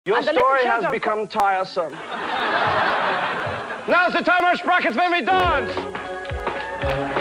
Your story has become tiresome. Now's the time our sprockets made me dance!